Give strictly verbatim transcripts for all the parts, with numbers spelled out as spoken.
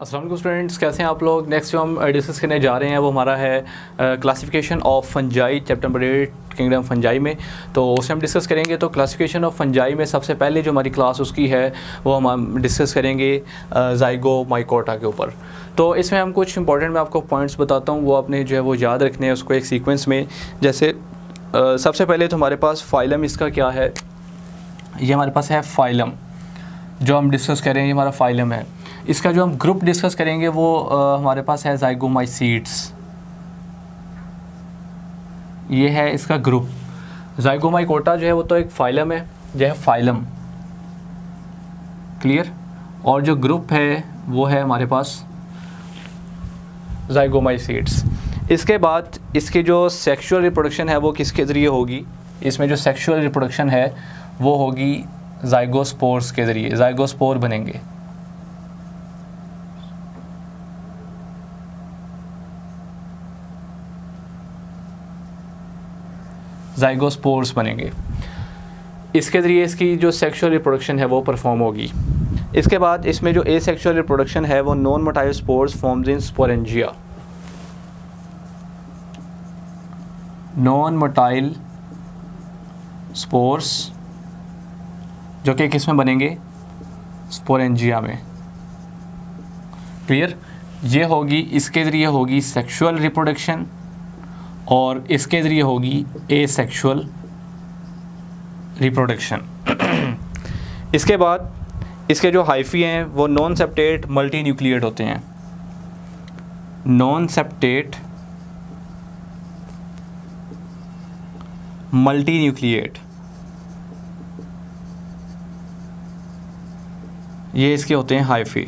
अस्सलाम वालेकुम स्टूडेंट्स, कैसे हैं आप लोग। नेक्स्ट जो हम डिस्कस करने जा रहे हैं वो हमारा है classification of fungi, chapter number eight kingdom fungi में। तो उसे हम डिस्कस करेंगे। तो क्लासिफिकेशन ऑफ फंजाई में सबसे पहले जो हमारी क्लास उसकी है वो हम डिस्कस करेंगे ज़ाइगोमाइकोटा के ऊपर। तो इसमें हम कुछ इंपॉर्टेंट मैं आपको पॉइंट्स बताता हूँ, वो आपने जो है वो याद रखने हैं उसको एक सीक्वेंस में। जैसे uh, सबसे पहले तो हमारे पास फाइलम इसका क्या है, ये हमारे पास है फाइलम जो हम डिस्कस करेंगे, ये हमारा फाइलम है। इसका जो हम ग्रुप डिस्कस करेंगे वो आ, हमारे पास है ज़ाइगोमाइसीड्स, ये है इसका ग्रुप। ज़ाइगोमाइकोटा जो है वो तो एक फाइलम है, जो है फाइलम, क्लियर। और जो ग्रुप है वो है हमारे पास ज़ाइगोमाइसीड्स। इसके बाद इसकी जो सेक्सुअल रिप्रोडक्शन है वो किसके ज़रिए होगी, इसमें जो सेक्सुअल रिप्रोडक्शन है वो होगी ज़ाइगोस्पोर्स के ज़रिए, ज़ाइगोस्पोर बनेंगे। ज़ाइगोस्पोर्स बनेंगे, इसके ज़रिए इसकी जो सेक्सुअल रिप्रोडक्शन है वो परफॉर्म होगी। इसके बाद इसमें जो एसेक्सुअल रिप्रोडक्शन है वो non motile spores forms in sporangia, non motile spores जो कि किस में बनेंगे, स्पोरेंजिया में, क्लियर। ये होगी, इसके ज़रिए होगी सेक्सुअल रिप्रोडक्शन और इसके ज़रिए होगी एसेक्सुअल रिप्रोडक्शन। इसके बाद इसके जो हाइफी हैं वो नॉन सेप्टेट मल्टी न्यूक्लिएट होते हैं, नॉन सेप्टेट मल्टी न्यूक्लिएट, ये इसके होते हैं हाइफी,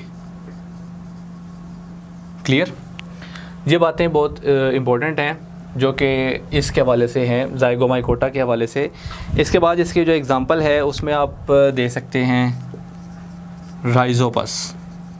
क्लियर। ये बातें बहुत इम्पोर्टेंट हैं जो कि इसके हवाले से हैं, ज़ाइगोमाइकोटा के हवाले से। इसके बाद इसकी जो एग्ज़ाम्पल है उसमें आप दे सकते हैं राइजोपस,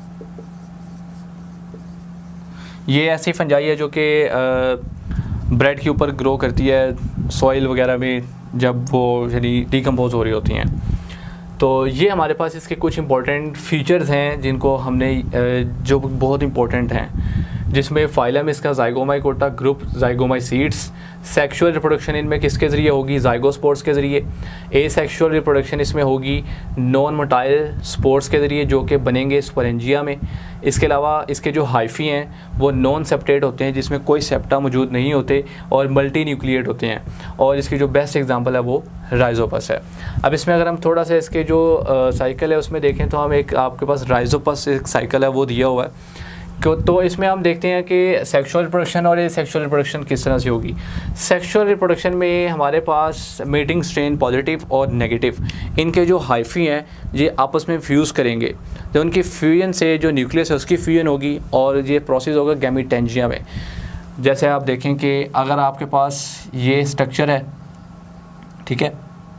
ये ऐसी फंजाई है जो कि ब्रेड के ऊपर ग्रो करती है सॉइल वगैरह में जब वो यानी डिकम्पोज हो रही होती हैं। तो ये हमारे पास इसके कुछ इंपॉर्टेंट फीचर्स हैं जिनको हमने जो बहुत इंपॉर्टेंट हैं, जिसमें फाइलम इसका zygomycota, group zygomycetes, sexual reproduction इनमें किसके ज़रिए होगी, ज़ाइगोस्पोर्स के ज़रिए। एसेक्सुअल रिप्रोडक्शन इसमें होगी नॉन मोटाइल स्पोर्स के ज़रिए जो कि बनेंगे स्पोरेंजिया में। इसके अलावा इसके जो हाइफी हैं वो नॉन सेप्टेट होते हैं जिसमें कोई सेप्टा मौजूद नहीं होते और मल्टी न्यूक्लिएट होते हैं, और इसकी जो बेस्ट एग्जांपल है वो राइजोपस है। अब इसमें अगर हम थोड़ा सा इसके जो साइकिल है उसमें देखें तो हम एक, आपके पास राइजोपस एक साइकिल है वो दिया हुआ है। तो इसमें हम देखते हैं कि सेक्सुअल रिप्रोडक्शन और ये सेक्सुअल रिप्रोडक्शन किस तरह से होगी। सेक्सुअल रिप्रोडक्शन में हमारे पास मेटिंग स्ट्रेन पॉजिटिव और नेगेटिव, इनके जो हाइफी हैं ये आपस में फ्यूज़ करेंगे, तो उनकी फ्यूजन से जो न्यूक्लियस है उसकी फ्यूजन होगी और ये प्रोसेस होगा गैमीटेंजिया में। जैसे आप देखें कि अगर आपके पास ये स्ट्रक्चर है, ठीक है,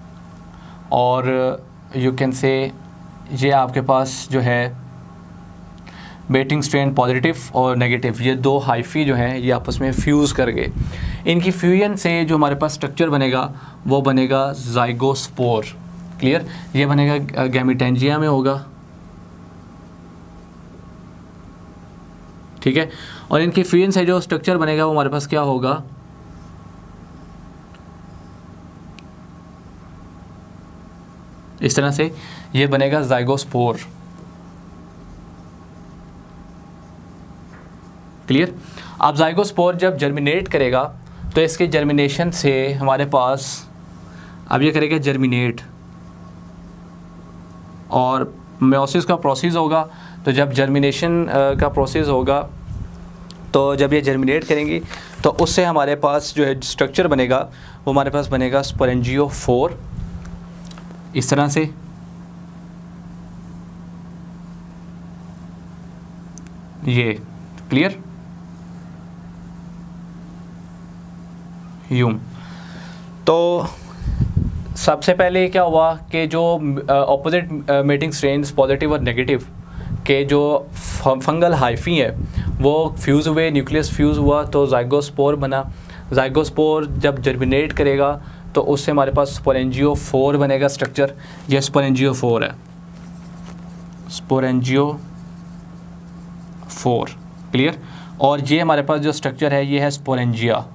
और यू कैन से ये आपके पास जो है मेटिंग स्ट्रेन पॉजिटिव और नेगेटिव, ये दो हाइफी जो हैं ये आपस में फ्यूज़ कर गए। इनकी फ्यूजन से जो हमारे पास स्ट्रक्चर बनेगा वो बनेगा ज़ाइगोस्पोर, क्लियर। ये बनेगा गैमीटेंजिया में होगा, ठीक है। और इनकी फ्यूजन से जो स्ट्रक्चर बनेगा वो हमारे पास क्या होगा, इस तरह से ये बनेगा ज़ाइगोस्पोर, क्लियर। अब ज़ाइगोस्पोर जब जर्मिनेट करेगा तो इसके जर्मिनेशन से हमारे पास अब ये करेगा जर्मिनेट और मेयोसिस का प्रोसेस होगा। तो जब जर्मिनेशन का प्रोसेस होगा तो जब ये जर्मिनेट करेंगी तो उससे हमारे पास जो है स्ट्रक्चर बनेगा वो हमारे पास बनेगा स्पोरेंजियोफोर, इस तरह से। ये क्लियर, यूं। तो सबसे पहले क्या हुआ कि जो ऑपोजिट मेटिंग स्ट्रेन्स पॉजिटिव और नेगेटिव के जो फंगल हाइफी है वो फ्यूज़ हुए, न्यूक्लियस फ्यूज़ हुआ तो ज़ाइगोस्पोर बना। ज़ाइगोस्पोर जब जर्मिनेट करेगा तो उससे हमारे पास स्पोरेंजियोफोर बनेगा स्ट्रक्चर, ये स्पोरेंजियोफोर है, स्पोरेंजियो फोर। क्लियर। और ये हमारे पास जो स्ट्रक्चर है ये है स्पोरेंजिया।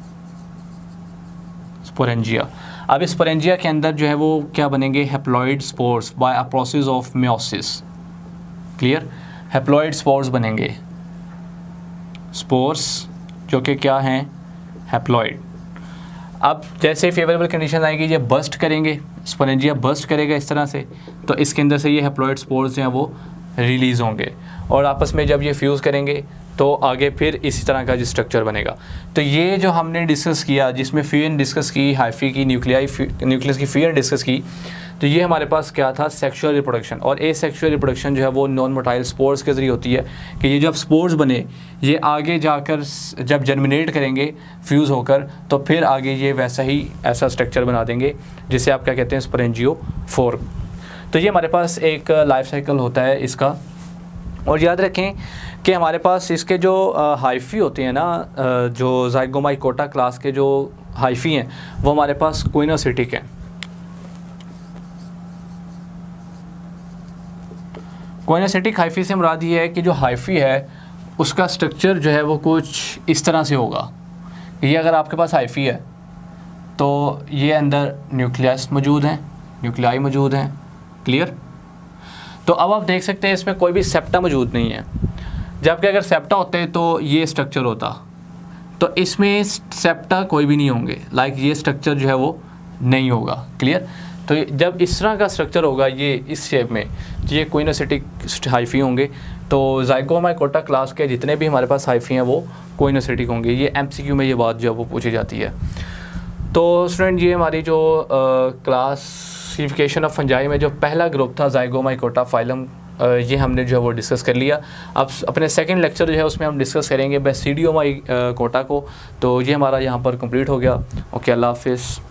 स्पोरेंजिया। अब इस स्पोरेंजिया के अंदर जो है वो क्या बनेंगे, haploid spores by a process of meiosis. Clear. Haploid spores बनेंगे, स्पोर्स जो कि क्या हैं, हैप्लॉइड। अब जैसे फेवरेबल कंडीशन आएगी ये बस्ट करेंगे, स्पोरेंजिया बस्ट करेगा इस तरह से, तो इसके अंदर से ये हैप्लॉइड स्पोर्स जो हैं वो रिलीज़ होंगे और आपस में जब ये फ्यूज़ करेंगे तो आगे फिर इसी तरह का जो स्ट्रक्चर बनेगा। तो ये जो हमने डिस्कस किया, जिसमें फीयर डिस्कस की, हाइफी की, न्यूक्लियाई न्यूक्लियस की फीयर डिस्कस की, तो ये हमारे पास क्या था, सेक्सुअल रिप्रोडक्शन। और ए सेक्सुअल रिप्रोडक्शन जो है वो नॉन मोटाइल स्पोर्स के ज़रिए होती है कि ये जब स्पोर्स बने ये आगे जाकर जब जर्मिनेट करेंगे फ्यूज़ होकर, तो फिर आगे ये वैसा ही ऐसा स्ट्रक्चर बना देंगे जिसे आप क्या कहते हैं, स्पोरेंजियोफोर। तो ये हमारे पास एक लाइफ साइकिल होता है इसका। और याद रखें कि हमारे पास इसके जो हाइफी होते हैं ना, जो ज़ाइगोमाइकोटा क्लास के जो हाइफी हैं वो हमारे पास क्विनोसिटिक हैं। क्विनोसिटिक हाइफी से मुराद ये है कि जो हाइफी है उसका स्ट्रक्चर जो है वो कुछ इस तरह से होगा। ये अगर आपके पास हाइफी है तो ये अंदर न्यूक्लियस मौजूद हैं, न्यूक्लियाई मौजूद हैं। क्लियर। तो अब आप देख सकते हैं इसमें कोई भी सेप्टा मौजूद नहीं है, जबकि अगर सेप्टा होते तो ये स्ट्रक्चर होता, तो इसमें सेप्टा कोई भी नहीं होंगे, लाइक ये स्ट्रक्चर जो है वो नहीं होगा। क्लियर। तो जब इस तरह का स्ट्रक्चर होगा ये इस शेप में, तो ये क्विनोसिटिक हाइफी होंगे। तो ज़ाइगोमाइकोटा क्लास के जितने भी हमारे पास हाइफी हैं वो क्विनोसिटिक होंगे। ये एमसीक्यू में ये बात जो है वो पूछी जाती है। तो स्टूडेंट ये हमारी जो क्लासिफिकेशन ऑफ फंजाई में जो पहला ग्रुप था ज़ाइगोमाइकोटा फाइलम, ये हमने जो है वो डिस्कस कर लिया। अब अपने सेकंड लेक्चर जो है उसमें हम डिस्कस करेंगे बेसिडियोमाइकोटा को। तो ये हमारा यहाँ पर कंप्लीट हो गया। ओके, अल्लाह हाफिज़।